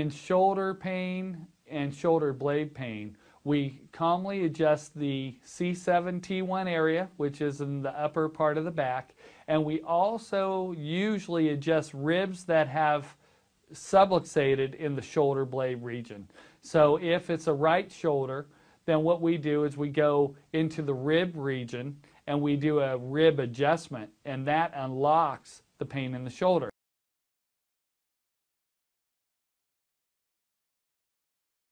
in shoulder pain and shoulder blade pain, we commonly adjust the C7-T1 area, which is in the upper part of the back, and we also usually adjust ribs that have subluxated in the shoulder blade region. So if it's a right shoulder, then what we do is we go into the rib region and we do a rib adjustment, and that unlocks the pain in the shoulder.